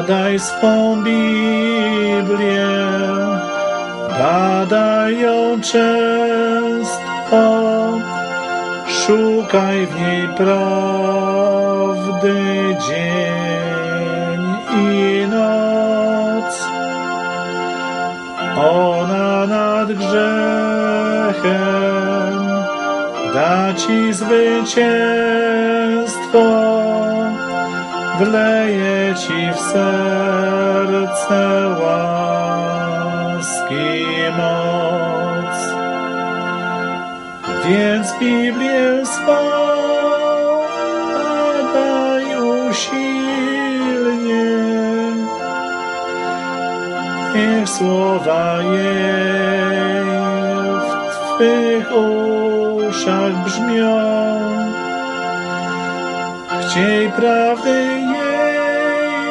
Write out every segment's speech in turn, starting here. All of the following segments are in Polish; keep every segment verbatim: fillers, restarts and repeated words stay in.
Badaj swą Biblię, badaj ją często, szukaj w niej prawdy dzień i noc. Ona nad grzechem da ci zwycięstwo, wleje ci w serce łaski moc. Więc Biblię swą badaj usilnie, niech słowa jej w twych uszach brzmią. Chciej prawdy jej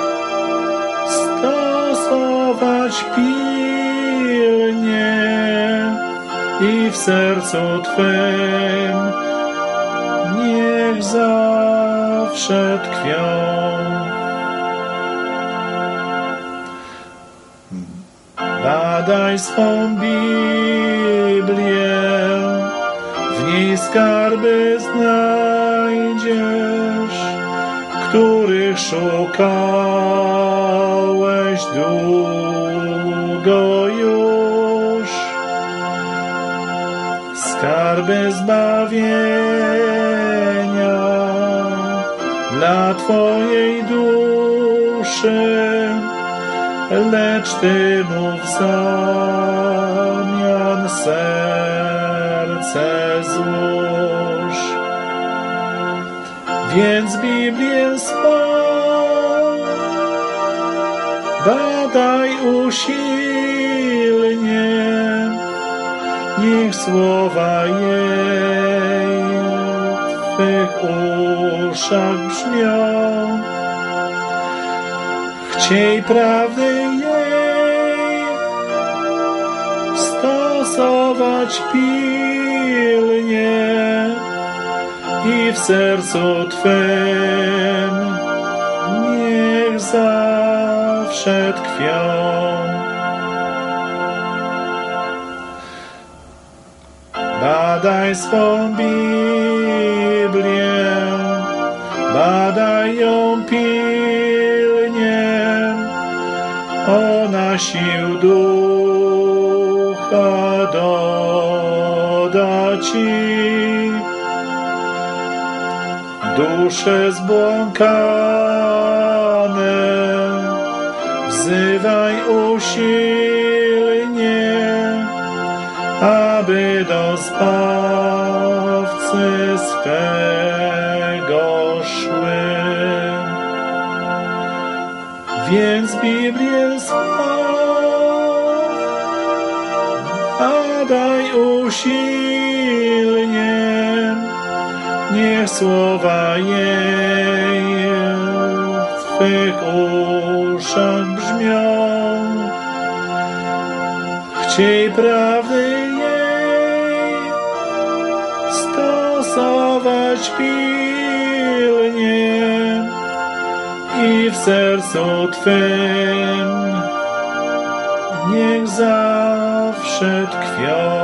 stosować pilnie i w sercu twym niech zawsze tkwią. Badaj swą Biblię, w niej skarby znajdziesz, których szukałeś długo już. Skarby zbawienia dla twojej duszy, lecz ty mu w zamian serce złóż. Więc Biblię swą badaj usilnie, niech słowa jej w twych uszach brzmią. Chciej prawdy jej stosować pilnie i w sercu twym niech zawsze tkwią. Badaj swą Biblię, badaj ją pilnie, ona sił ducha doda ci. Dusze zbłąkane wzywaj usilnie, aby do Zbawcy swego szły. Więc Biblię swą badaj usilnie, niech słowa jej w twych uszach brzmią. Chciej prawdy jej stosować pilnie i w sercu twym niech zawsze tkwią.